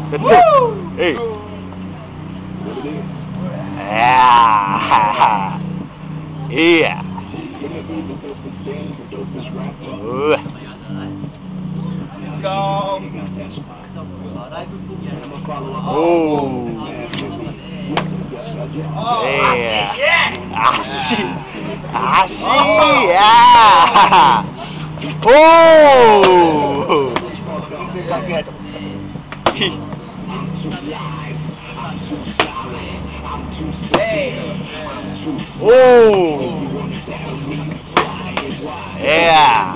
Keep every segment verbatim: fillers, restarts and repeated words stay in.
That's it. Hey. Yeah. Yeah. Uh. Go. Oh. Yeah. Ashi. Ashi. Yeah. Oh. Oh. Yeah.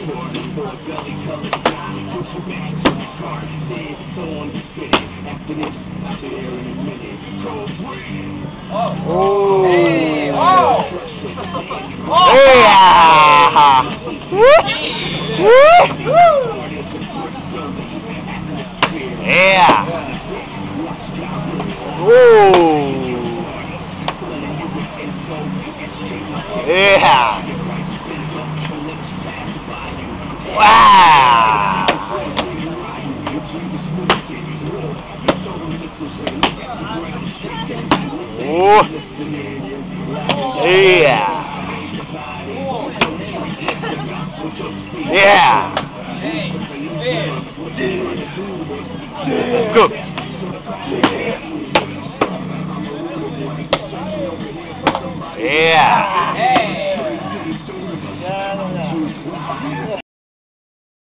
Oh. Hey. Oh. Yeah. Yeah. Oh. Yeah. Wow. Oh. Yeah. Yeah. Go. Yeah. Hey.